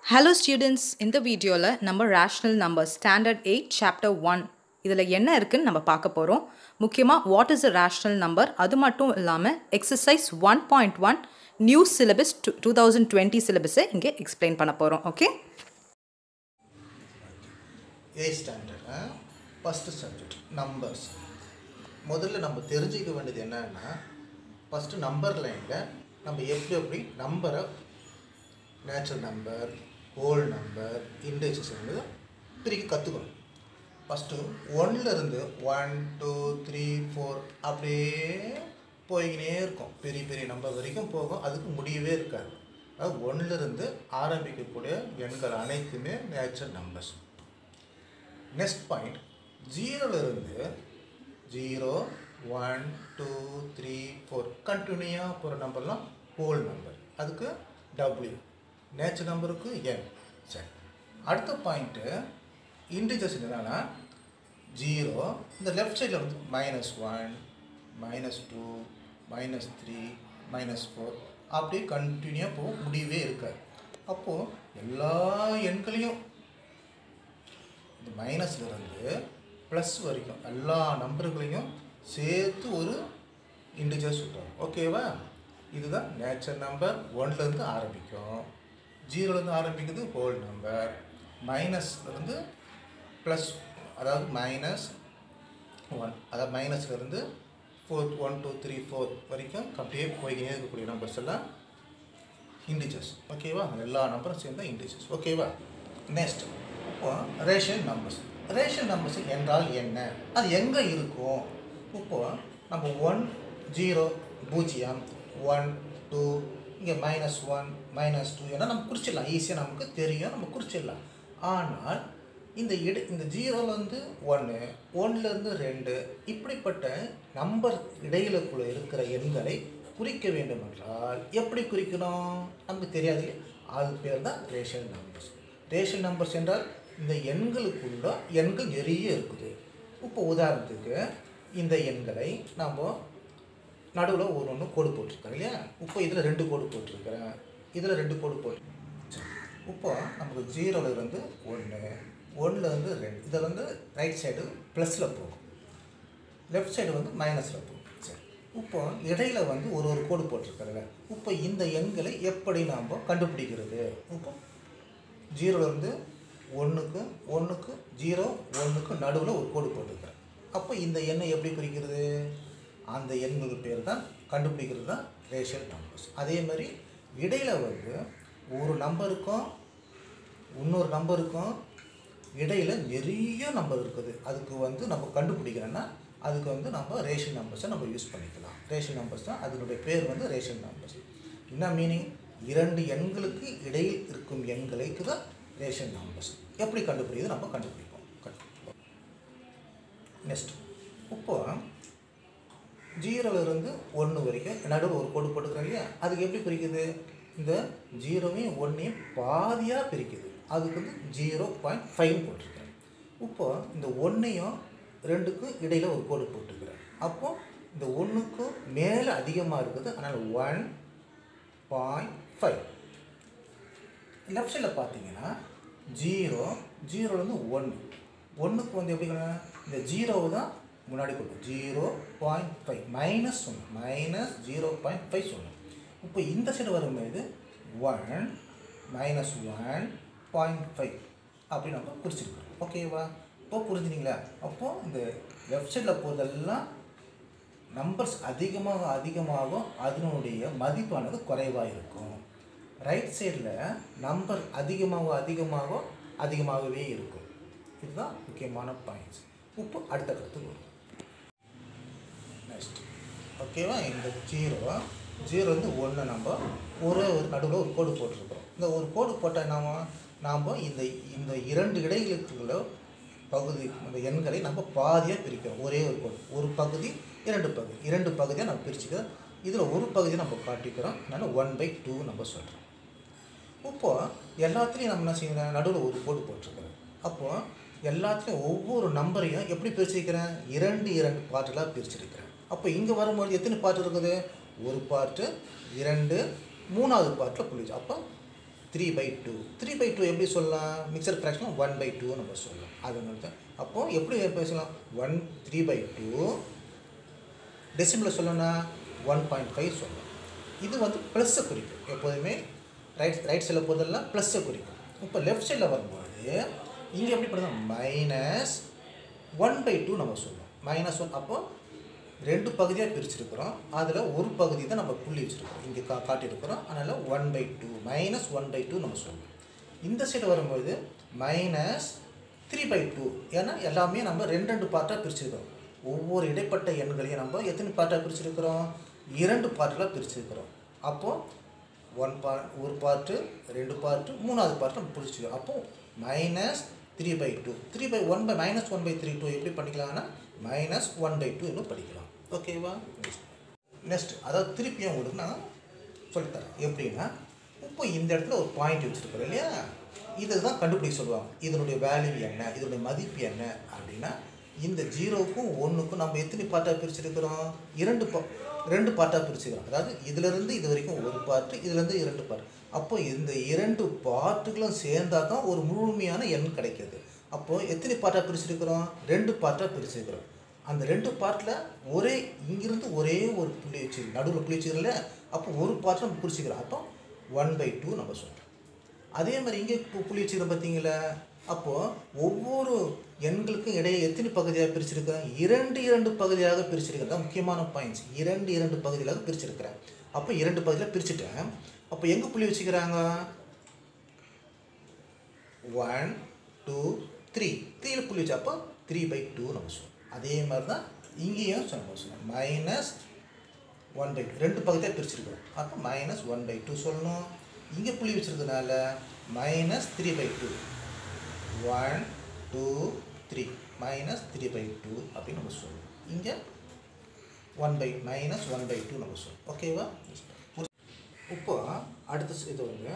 Hello students, in the video நம்ம rational numbers standard 8 chapter 1 இதில் என்ன இருக்குன்னு நம்ம பார்க்க போகிறோம். முக்கியமாக what is a rational number, அது மட்டும் இல்லாமல் exercise 1.1 new syllabus 2020 syllabus இங்கே explain பண்ண போகிறோம். Okay, A standard first subject numbers. முதல்ல நம்ம தெரிஞ்சுக்க வேண்டியது என்னன்னா, first number லைனில் நம்ம எப்படி நம்பரை natural number, whole number, integers பிரிக்க கற்றுக்கணும். ஃபஸ்ட்டு ஒன்னிலேருந்து 1 2 3 4 அப்படியே போய்கினே இருக்கும். பெரிய பெரிய நம்பர் வரைக்கும் போகும், அதுக்கு முடியவே இருக்காது. அதாவது ஒன்னிலேருந்து ஆரம்பிக்கக்கூடிய எண்கள் அனைத்துமே நேச்சுரல் நம்பர்ஸ். நெக்ஸ்ட் பாயிண்ட், ஜீரோலேருந்து 0 1 2 3 4 கண்டினியூவாக போகிற நம்பர்லாம் ஹோல் நம்பர், அதுக்கு W. நேச்சுரல் நம்பருக்கு n. சரி, அடுத்த பாயிண்ட்டு இன்டிஜர்ஸ் என்னன்னா 0, இந்த லெஃப்ட் சைடில் வந்து -1 -2 -3 -4 அப்படியே கண்டினியூவாக போக முடியவே இருக்காது. அப்போது எல்லா எண்களையும் இந்த மைனஸ்லேருந்து ப்ளஸ் வரைக்கும் எல்லா நம்பர்களையும் சேர்த்து ஒரு இன்டிஜர் சொல்கிறாங்க. ஓகேவா? இதுதான் நேச்சுரல் நம்பர். 1லேருந்து ஆரம்பிக்கும், 0லேருந்து ஆரம்பிக்குது ஹோல் நம்பர், மைனஸ்லேருந்து ப்ளஸ் அதாவது -1, அதாவது மைனஸ்லேருந்து 4 1 2 3 4 வரைக்கும் அப்படியே போய்கினே இருக்கக்கூடிய நம்பர்ஸ் எல்லாம் இன்டிஜர்ஸ். ஓகேவா? எல்லா நம்பரும் சேர்ந்தால் இன்டிஜர்ஸ். ஓகேவா? நெக்ஸ்ட், இப்போ ரேஷனல் நம்பர்ஸ். ரேஷனல் நம்பர்ஸ் என்றால் என்ன, அது எங்கே இருக்கும்? இப்போது நம்ம 1 0 0 1 2 இங்கே -1 -2 ஏன்னா நம்ம குறிச்சிடலாம், ஈஸியாக நமக்கு தெரியும், நம்ம குறிச்சிடலாம். ஆனால் இந்த இந்த 0லேருந்து 1 1லேருந்து 2 இப்படிப்பட்ட நம்பர் இடையிலுக்குள்ளே இருக்கிற எண்களை குறிக்க வேண்டும் என்றால் எப்படி குறிக்கணும் நமக்கு தெரியாது. அது பேர் தான் ரேஷனல் நம்பர்ஸ். ரேஷனல் நம்பர்ஸ் என்றால் இந்த எண்களுக்குள்ள எண்கள் நிறைய இருக்குது. இப்போ உதாரணத்துக்கு இந்த எண்களை நாம் நடுவில் ஒன்று கோடு போட்டிருக்கேன் இல்லையா? இப்போ இதில் 2 கோடு போட்டிருக்கிறேன், இதில் 2 கோடு போட்டு. இப்போ நமக்கு 0லேருந்து 1 1லேருந்து 2 இதில் வந்து ரைட் சைடு ப்ளஸில் போகும், லெஃப்ட் சைடு வந்து மைனஸில் போகும். சரி, இப்போ இடையில வந்து ஒரு கோடு போட்டிருக்கிறேன். இப்போ இந்த எண்களை எப்படி நாம் கண்டுபிடிக்கிறது? இப்போ 0லேருந்து 1க்கு 0 1க்கு நடுவில் ஒரு கோடு போட்டிருக்கிறேன். அப்போ இந்த எண்ணை எப்படி குறிக்கிறது? அந்த எண்கள் பேர் தான் கண்டுபிடிக்கிறது தான் ரேஷனல் நம்பர்ஸ். அதே மாதிரி இடையில் வந்து ஒரு நம்பருக்கும் இன்னொரு நம்பருக்கும் இடையில் நிறைய நம்பர் இருக்குது, அதுக்கு வந்து நம்ம கண்டுபிடிக்கிறோன்னா அதுக்கு வந்து நம்ம ரேஷனல் நம்பர்ஸை நம்ம யூஸ் பண்ணிக்கலாம். ரேஷனல் நம்பர்ஸ் தான், அதனுடைய பேர் வந்து ரேஷனல் நம்பர்ஸ். என்ன மீனிங்? 2 எண்களுக்கு இடையில் இருக்கும் எண்களுக்கு தான் ரேஷனல் நம்பர்ஸ். எப்படி கண்டுபிடிக்கிறது நம்ம கண்டுபிடிப்போம். நெக்ஸ்ட், இப்போ 0லேருந்து 1 வரைக்கும் நடுவில் ஒரு கோடு போட்டுக்கிறோம் இல்லையா? அதுக்கு எப்படி பிரிக்குது? இந்த 0வையும் 1ஐயும் பாதியாக பிரிக்குது, அதுக்கு வந்து 0.5 போட்டிருக்கிறேன். இப்போது இந்த 1ஐயும் 2க்கும் இடையில் ஒரு கோடு போட்டுக்கிறேன். அப்போது இந்த 1க்கு மேலே அதிகமாக இருக்குது, அதனால் 1.5. லெஃப்ட் சைடில் பார்த்தீங்கன்னா 0லேருந்து 1க்கு வந்து எப்படி இந்த 0 தான் முன்னாடி கொடுக்கும், 0.5 -0.5 சொல்லணும். இப்போ இந்த சைடு வரும்போது 1 -1.5 அப்படி நம்ம குறிச்சிருக்கிறோம். ஓகேவா? இப்போ புரிஞ்சுனீங்களா? அப்போது இந்த லெஃப்ட் சைடில் போகிறதெல்லாம் நம்பர்ஸ் அதிகமாக அதனுடைய மதிப்பானது குறைவாக இருக்கும். ரைட் சைடில் நம்பர் அதிகமாகவே இருக்கும். இதுதான் முக்கியமான பாயிண்ட்ஸ். இப்போ அடுத்த கருத்துக்கு வரும். நெக்ஸ்ட், ஓகேவா? இந்த 0லேருந்து 1 நம்ம ஒரு நடுவில் ஒரு கோடு போட்டிருக்கிறோம். இந்த ஒரு கோடு போட்டால் நாம் இந்த 2 இடைகளுக்குள்ள பகுதி இந்த எண்களை நம்ம பாதியாக பிரிக்கிறோம். ஒரே ஒரு கோடு, ஒரு பகுதி 2 பகுதியாக நம்ம பிரிச்சுக்கிறோம். இதில் ஒரு பகுதியை நம்ம காட்டிக்கிறோம், அதனால் 1/2 நம்ம சொல்கிறோம். இப்போது எல்லாத்துலேயும் நம்ம என்ன செய்யணும்? நடுவில் ஒரு கோடு போட்டிருக்கிறோம். அப்போது எல்லாத்துலேயும் ஒவ்வொரு நம்பரையும் எப்படி பிரிச்சிருக்கிறேன்? 2 பார்ட்டுகளாக பிரிச்சிருக்கிறேன். அப்போ இங்கே வரும்போது எத்தனை பார்ட் இருக்குது? ஒரு பார்ட்டு, 2, 3வது பார்ட்டில் புரியுது. அப்போ 3/2. 3/2 எப்படி சொல்லலாம்? மிக்சர் ஃப்ராக்ஷன் 1/2 நம்ம சொல்லலாம். அது தான். அப்போ எப்படி பேசலாம்? 3/2 டெசிமலில் சொல்லணும்னா 1.5 சொல்லலாம். இது வந்து ப்ளஸ்ஸை குறிக்கும். எப்போதுமே ரைட் சைடில் போகிறதெல்லாம் ப்ளஸ்ஸை குறிக்கும். இப்போ லெஃப்ட் சைடில் வரும்போது இங்கே எப்படி பண்ணுறோம்? -1/2 நம்ம சொல்லுவோம். -1 அப்போது 2 பகுதியாக பிரிச்சிருக்கிறோம். அதில் ஒரு பகுதி தான் நம்ம புள்ளி வச்சுருக்கோம். இங்கே காட்டியிருக்கிறோம். அதனால் 1/2 -1/2 நம்ம சொல்லுவோம். இந்த சைடு வரும்போது -3/2 ஏன்னா எல்லாமே நம்ம 2 பார்ட்டாக பிரிச்சிருக்கிறோம். ஒவ்வொரு இடைப்பட்ட எண்களையும் நம்ம எத்தனை பார்ட்டாக பிரிச்சிருக்கிறோம்? 2 பார்ட்டில் பிரிச்சிருக்கிறோம். அப்போது ஒரு பார்ட்டு 2 பார்ட்டு 3வது பார்ட்டு நம்ம பிரிச்சிருக்கோம். அப்போது -3/2 -1/32 எப்படி பண்ணிக்கலாம்னா -1/2 இன்னும் படிக்கலாம். ஓகேவா? நெக்ஸ்ட் அதாவது திருப்பியும் உங்களுக்கு நான் சொல்லித்தரேன். எப்படின்னா இப்போ இந்த இடத்துல ஒரு பாயிண்ட் வச்சுருக்கிறோம் இல்லையா? இதை தான் கண்டுபிடிக்க சொல்லுவாங்க. இதனுடைய வேல்யூ என்ன, இதனுடைய மதிப்பு என்ன அப்படின்னா இந்த 0க்கும் 1க்கும் நம்ம எத்தனை பார்ட்டாக பிரிச்சிருக்கிறோம்? 2 பார்ட்டாக பிரிச்சுக்கிறோம். அதாவது இதிலிருந்து இது வரைக்கும் ஒரு பார்ட்டு, இதுலேருந்து 2 பார்ட். அப்போ இந்த 2 பார்ட்டுகளும் சேர்ந்தால் தான் ஒரு முழுமையான எண் கிடைக்கிது. அப்போது எத்தனை பார்ட்டாக பிரிச்சிருக்கிறோம்? 2 பார்ட்டாக பிரிச்சிருக்கிறோம். அந்த 2 பார்ட்டில் இங்கிருந்து ஒரே ஒரு புள்ளி வச்சுருக்கோம். நடுவில் புள்ளி வச்சுக்கிறோம்ல, அப்போ ஒரு பார்ட்டில் நம்ம பிரிச்சுக்கிறோம். அப்போ 1/2 நம்ம சொல்கிறோம். அதே மாதிரி இங்கே புள்ளி வச்சுக்கிறோம் பார்த்தீங்களா? அப்போது ஒவ்வொரு எண்களுக்கும் இடையே எத்தனை பகுதியாக பிரிச்சிருக்கிறேன்? 2 பகுதியாக பிரிச்சிருக்கிறேன். தான் முக்கியமான பாயிண்ட்ஸ். 2 பகுதியாக பிரிச்சிருக்கிறேன். அப்போ 2 பகுதியில் பிரிச்சுட்டேன். அப்போ எங்கே புள்ளி வச்சுக்கிறாங்க? 1 2 3 3ல் புள்ளி வச்சு அப்போ 3/2 நம்ம சொல்லுவோம். அதே மாதிரி தான் இங்கேயும் சொல்லணும். -1/2 2 பகுதியாக பிரிச்சிருக்கிறோம். அப்போ -1/2 சொல்லணும். இங்கே புள்ளி வச்சுருக்கிறதுனால -3/2 1 2 3 -3/2 அப்படின்னு நம்ம சொல்லுவோம். இங்கே -1/2 நம்ம சொல்லுவோம். ஓகேவா? இப்போ அடுத்த இது வந்து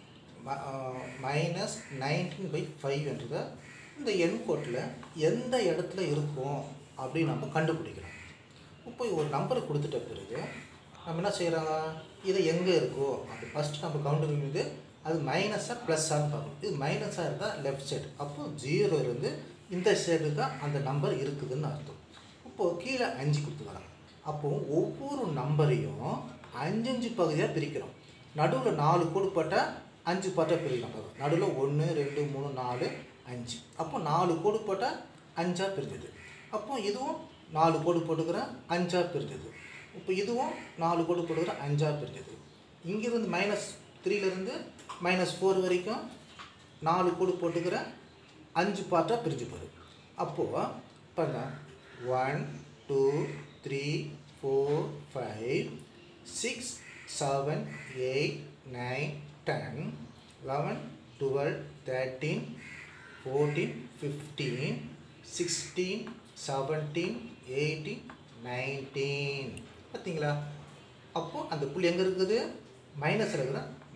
-19/5 என்றதை இந்த எண்கோட்டில் எந்த இடத்துல இருக்கும் அப்படின்னு நம்ம கண்டுபிடிக்கிறோம். இப்போ ஒரு நம்பரை கொடுத்துட்ட பிறகு நம்ம என்ன செய்கிறாங்க? இதை எங்கே இருக்கோ அப்போ ஃபஸ்ட்டு நம்ம கவுண்டர் அது மைனஸாக ப்ளஸ்ஸான்னு பார்க்கணும். இது மைனஸாக இருந்தால் லெஃப்ட் சைடு. அப்போது 0 இருந்து இந்த சைடு தான் அந்த நம்பர் இருக்குதுன்னு அர்த்தம். இப்போது கீழே 5 கொடுத்துக்கிறாங்க. அப்போது ஒவ்வொரு நம்பரையும் 5 பகுதியாக பிரிக்கிறோம். நடுவில் 4 கோடு போட்டால் 5 பார்ட்டாக பிரிக்கலாம். நடுவில் 1 2 3 4 5. அப்போ 4 கோடு போட்டால் 5ஆக பிரிஞ்சது. அப்போ இதுவும் 4 கோடு போட்டுக்கிற 5ஆக பிரிஞ்சது. இப்போ இதுவும் 4 கோடு போட்டுக்கிற 5ஆக பிரிஞ்சது. இங்கிருந்து -3லேருந்து -4 வரைக்கும் 4 கோடு போட்டுக்கிற 5 பார்ட்டாக பிரிஞ்சு போகுது. அப்போது பாருங்க 1 2 3 4 5 6 7 8 9 10 11 12 13 14 15 16 17 18 19 பார்த்தீங்களா? அப்போது அந்த புள்ளி எங்கே இருக்குது? மைனஸ் இருக்கிற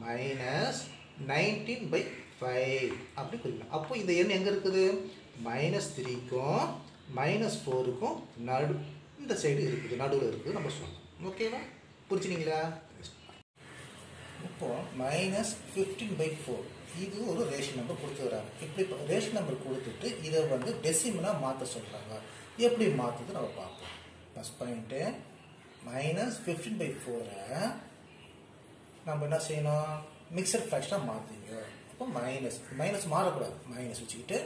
-19/5 அப்படி குறிக்கலாம். அப்போ இந்த எண் எங்கே இருக்குது? -3க்கும் -4க்கும் இந்த சைடு இருக்குது, நடுவில் இருக்குது நம்ம சொல்லணும். ஓகேவா? புரிஞ்சுனீங்களா? இப்போது -15/4 இது ஒரு ரேஷன் நம்பர் கொடுத்துக்கிறாங்க. இப்படி ரேஷன் நம்பர் கொடுத்துட்டு இதை வந்து டெசிமலாக மாற்ற சொல்கிறாங்க. எப்படி மாற்றுறது நம்ம பார்ப்போம். ஃபஸ்ட் பாயிண்ட்டு -15/4 நம்ம என்ன செய்யணும்? மிக்சர் ஃப்ராக்ஷனாக மாற்றிங்க. அப்போ மைனஸ் மாறக்கூடாது. மைனஸ் வச்சுக்கிட்டு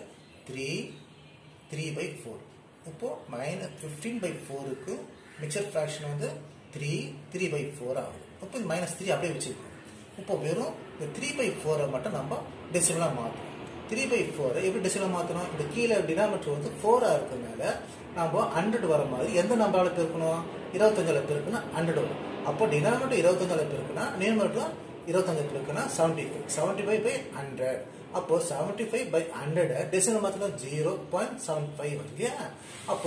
3/4. இப்போது -15/4க்கு மிக்சர் ஃப்ராக்ஷன் வந்து 3/4 ஆகுது. இப்போ இந்த -3 அப்படியே வச்சுருக்கோம். இப்போ வெறும் இந்த 3/4 மட்டும் நம்ம டெசிமலாக மாற்றணும். 3/4 எப்படி டெசிமலாக மாற்றணும்? இந்த கீழே டினாமினேட்டர் வந்து 4ஆக இருக்கிறதுனால நம்ம 100 வர மாதிரி எந்த நம்பரால் பெருக்கணும்? 25ஆல் பெருக்குன்னா 100 வரும். அப்போ டினாமினேட்டர் 25ஆல் பெருக்குன்னா நியூமரேட்டர் 25 பெருக்குன்னா 75. 75/100. அப்போது 75/100 டெசிமல் மாற்றணும் 0.75 வருது இல்லையா? அப்போ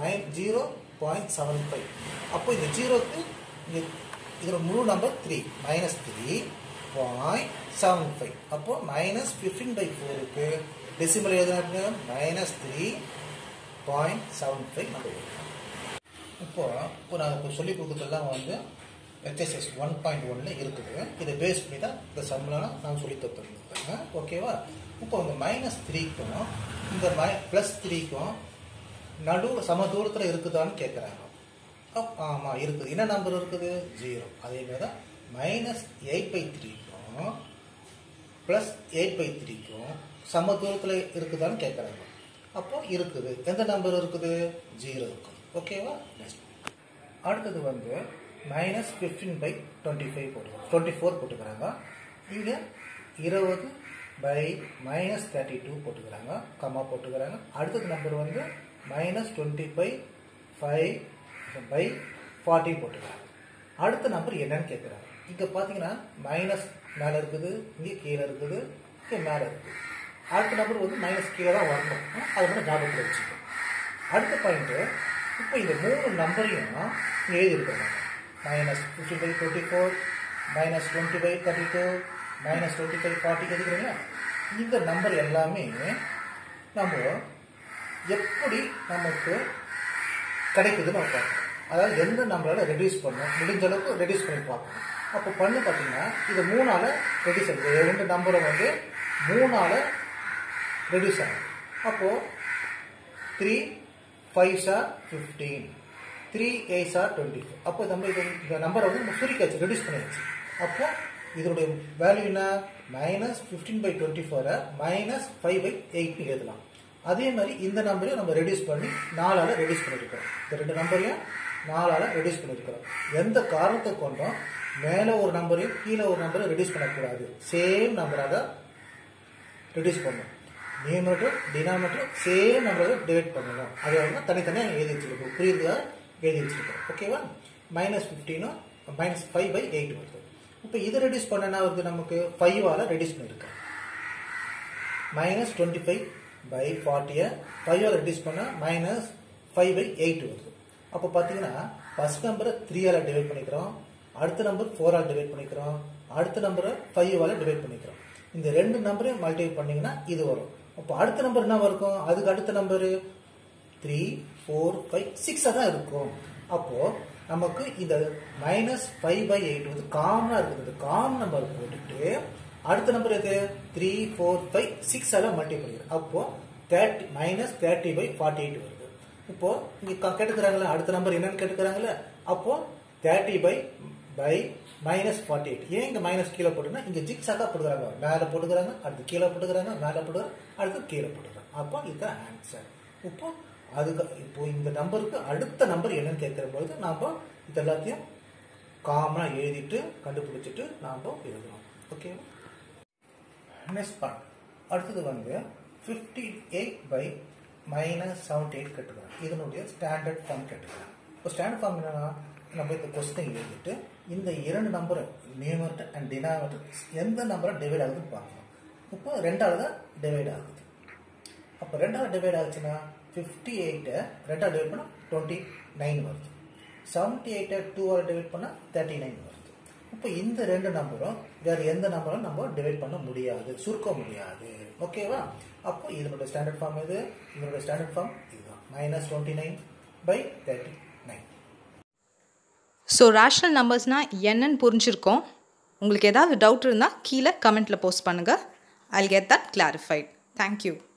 0.75. அப்போ இந்த 0க்கு இதில் முழு நம்பர் 3 -3.75. அப்போது -15/4க்கு டெசிமல் எழுதுனாங்க -3.75 நம்ம எழுதலாம். இப்போ நாங்கள் இப்போ சொல்லிக் கொடுக்குறதெல்லாம் வந்து எக்ஸசைஸ் 1.1ல இருக்குது. இதை பேஸ் பண்ணி தான் இந்த சம்லாம் நான் சொல்லி தந்துருக்கேன். ஓகேவா? இப்போ இந்த -3க்கும் இந்த +3க்கும் நடுவில் சம தூரத்தில் இருக்குதான்னு கேட்குறாங்க. ஆமாம் இருக்குது. என்ன நம்பர் இருக்குது? 0. அதேமாதிரி தான் -8/3க்கும் +8/3க்கும் சம தூரத்தில் இருக்குதான்னு கேட்குறாங்க. அப்போ இருக்குது. எந்த நம்பர் இருக்குது? 0 இருக்குது. ஓகேவா? நெக்ஸ்ட் அடுத்தது வந்து -15/25 24 போட்டுக்கிறாங்க. இங்கே 20/-32 போட்டுக்கிறாங்க. கம்மா போட்டுக்கிறாங்க. அடுத்தது நம்பர் வந்து -25/40 போட்டுக்கிறாங்க. அடுத்த நம்பர் என்னன்னு கேட்குறாங்க. இங்கே பார்த்தீங்கன்னா மைனஸ் மேலே இருக்குது, இங்கே கீழே இருக்குது, இங்கே மேலே இருக்குது. அடுத்த நம்பர் வந்து மைனஸ் கீழே தான் வரணும். அது மட்டும் ஞாபகத்தில் வச்சுக்கணும். அடுத்த பாயிண்ட்டு, இப்போ இந்த 3 நம்பரையும் எழுதியிருக்காங்க. -15/24, -20/32, -25/40 எழுதிக்கிறீங்களா? இந்த நம்பர் எல்லாமே நம்ம எப்படி நமக்கு கிடைக்குதுன்னு பார்க்கணும். அதாவது எந்த நம்பரால் ரெடியூஸ் பண்ணணும், முடிஞ்ச அளவுக்கு ரெடியூஸ் பண்ணி பார்க்கணும். அப்போ பண்ணி பார்த்தீங்கன்னா இது 3ஆல் ரெடியூஸ் ஆகுது. 2 நம்பரை வந்து 3ஆல் ரெடியூஸ் ஆகும். அப்போது 3 5s are 15, 3 8s are 24. அப்போ நம்ம இந்த நம்பரை வந்து நம்ம சுருக்காச்சு, ரெடியூஸ் பண்ணியாச்சு. அப்போ இதனுடைய வேல்யூ என்ன? -15/24 -5/8 எழுதலாம். அதே மாதிரி இந்த நம்பரையும் நம்ம ரெடியூஸ் பண்ணி 4ஆல் ரெடியூஸ் பண்ணியிருக்கிறோம். இந்த 2 நம்பரையும் 4ஆல் ரெடியூஸ் பண்ணியிருக்கிறோம். எந்த காரணத்தை கொண்டும் மேலே ஒரு நம்பரையும் கீழே ஒரு நம்பரையும் ரெடியூஸ் பண்ணக்கூடாது. சேம் நம்பராக ரெடியூஸ் பண்ணணும். நியூமரேட்டர் டினாமினேட்டர் சேம் நம்பரை டிவைட் பண்ணணும். அதை வந்து தனித்தனியாக எழுதி வச்சுருக்கோம். புரியுதா? எழுதி வச்சுருக்கோம். ஓகேவா? -15 -5/8 வருது. இப்போ இதை ரெடியூஸ் பண்ண என்ன வருது? நமக்கு 5ஆல் ரெடியூஸ் பண்ணியிருக்கோம். -25/40 5ஆல் ரெடியூஸ் பண்ணால் -5/8 வருது. அப்போ பார்த்தீங்கன்னா ஃபர்ஸ்ட் நம்பரை 3ஆல் டிவைட் பண்ணிக்கிறோம், அடுத்த நம்பர் 4ஆல் டிவைட் பண்ணிக்கிறோம், அடுத்த நம்பரை 5ஆல் டிவைட் பண்ணிக்கிறோம். இந்த 2 நம்பரையும் மல்டிப்ளை பண்ணிங்கன்னா இது வரும். அப்போ அடுத்த நம்பர் என்ன இருக்கும்? அதுக்கு அடுத்த நம்பரு 3 4 5 6 தான் இருக்கும். அப்போது நமக்கு இந்த -5/8 வந்து காமனாக இருக்குது. இந்த காமன் நம்பர் போட்டுட்டு அடுத்த நம்பர் எது? 3 4 5 6ஆல் மல்டிப்ளை பண்ணிக்கிறோம். அப்போது -30/48 வருது. இப்போது இங்கே கேட்டுக்கிறாங்களே அடுத்த நம்பர் என்னன்னு கேட்டுக்கிறாங்களே. அப்போது 30/-48. ஏன் இங்கே மைனஸ் கீழே போட்டுன்னா இங்கே ஜிக்ஸாக்காக போட்டுக்கிறாங்க. மேலே போட்டுக்கிறாங்க, அடுத்து கீழே போட்டுக்கிறாங்க, மேலே போட்டுக்கிறாங்க, அடுத்து கீழே போட்டுக்கிறாங்க. அப்போ இதுதான் ஆன்சர். இப்போ இந்த நம்பருக்கு அடுத்த நம்பர் என்னன்னு கேட்குற பொழுது நாம் இது எல்லாத்தையும் காமனாக எழுதிட்டு கண்டுபிடிச்சிட்டு நாம் எழுதணும். Okay, next part. அடுத்தது வந்து 58/-78 கட்டுக்கிறாங்க. இதனுடைய ஸ்டாண்டர்ட் ஃபார்ம் கட்டுக்கிறாங்க. இப்போ ஸ்டாண்டர்ட் ஃபார்ம் என்னன்னா, நம்ம இந்த கொஸ்டின் எழுதிட்டு இந்த 2 நம்பரை நியூமரேட்டர் அண்ட் டினாமினேட்டர் எந்த நம்பரை டிவைட் ஆகுதுன்னு பார்க்கணும். இப்போ 2ஆல் தான் டிவைட் ஆகுது. அப்போ 2ஆல் டிவைட் ஆகுச்சுன்னா 58 2ஆல் டிவைட் பண்ணால் 29 வருது. 78 2ஆல் டிவைட் பண்ணால் 39 வருது. இப்போ இந்த 2 நம்பரும் வேறு எந்த நம்பரும் நம்ம டிவைட் பண்ண முடியாது, சுருக்க முடியாது. ஓகேவா? அப்போ இதனுடைய ஸ்டாண்டர்ட் ஃபார்ம் இது. இதனுடைய ஸ்டாண்டர்ட் ஃபார்ம் இதுதான், -29/39. ஸோ ரேஷ்னல் நம்பர்ஸ்னால் என்னன்னு புரிஞ்சிருக்கோம். உங்களுக்கு ஏதாவது டவுட் இருந்தால் கீழே கமெண்ட்டில் போஸ்ட் பண்ணுங்கள். I'll get that clarified. Thank you.